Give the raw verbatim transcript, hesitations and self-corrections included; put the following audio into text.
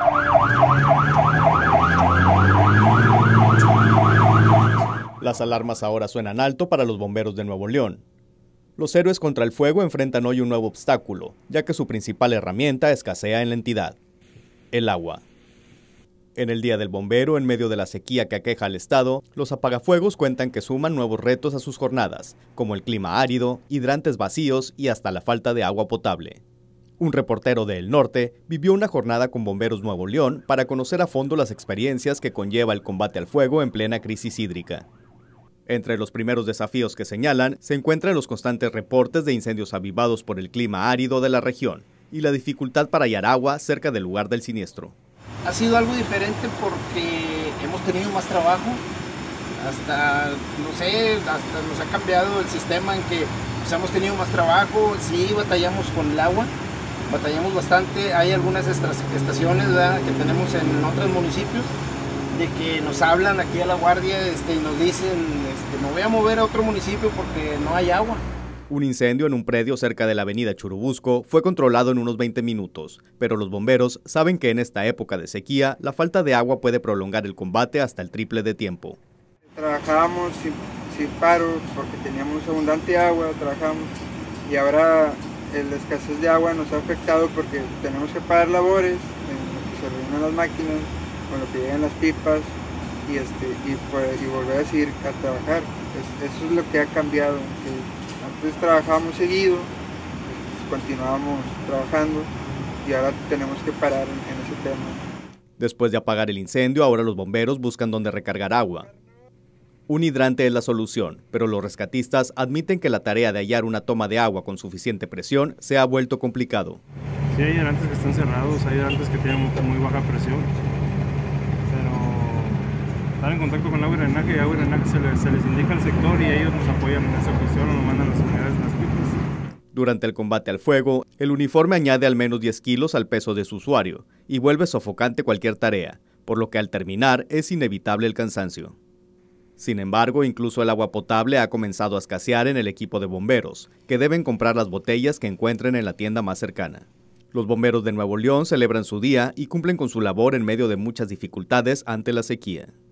Las alarmas ahora suenan alto para los bomberos de Nuevo León. Los héroes contra el fuego enfrentan hoy un nuevo obstáculo, ya que su principal herramienta escasea en la entidad: el agua. En el Día del Bombero, en medio de la sequía que aqueja al estado, los apagafuegos cuentan que suman nuevos retos a sus jornadas, como el clima árido, hidrantes vacíos y hasta la falta de agua potable. Un reportero de El Norte vivió una jornada con Bomberos Nuevo León para conocer a fondo las experiencias que conlleva el combate al fuego en plena crisis hídrica. Entre los primeros desafíos que señalan se encuentran los constantes reportes de incendios avivados por el clima árido de la región y la dificultad para hallar agua cerca del lugar del siniestro. Ha sido algo diferente porque hemos tenido más trabajo, hasta, no sé, hasta nos ha cambiado el sistema en que pues, hemos tenido más trabajo, sí batallamos con el agua, batallamos bastante. Hay algunas estaciones, ¿verdad?, que tenemos en otros municipios, de que nos hablan aquí a la guardia este, y nos dicen, este, me voy a mover a otro municipio porque no hay agua. Un incendio en un predio cerca de la avenida Churubusco fue controlado en unos veinte minutos, pero los bomberos saben que en esta época de sequía la falta de agua puede prolongar el combate hasta el triple de tiempo. Trabajábamos sin, sin paro porque teníamos abundante agua, trabajamos, y ahora la escasez de agua nos ha afectado porque tenemos que pagar labores en lo que se reúnen las máquinas, con lo que llegan las pipas y, este, y, pues, y volver a seguir a trabajar. Es, eso es lo que ha cambiado. Que antes trabajábamos seguido, pues, continuábamos trabajando y ahora tenemos que parar en, en ese tema. Después de apagar el incendio, ahora los bomberos buscan dónde recargar agua. Un hidrante es la solución, pero los rescatistas admiten que la tarea de hallar una toma de agua con suficiente presión se ha vuelto complicado. Sí, hay hidrantes que están cerrados, hay hidrantes que tienen muy baja presión, pero estar en contacto con agua y drenaje, y agua y drenaje se les, se les indica al sector y ellos nos apoyan en esa cuestión o nos mandan las unidades de las pipas. Durante el combate al fuego, el uniforme añade al menos diez kilos al peso de su usuario y vuelve sofocante cualquier tarea, por lo que al terminar es inevitable el cansancio. Sin embargo, incluso el agua potable ha comenzado a escasear en el equipo de bomberos, que deben comprar las botellas que encuentren en la tienda más cercana. Los bomberos de Nuevo León celebran su día y cumplen con su labor en medio de muchas dificultades ante la sequía.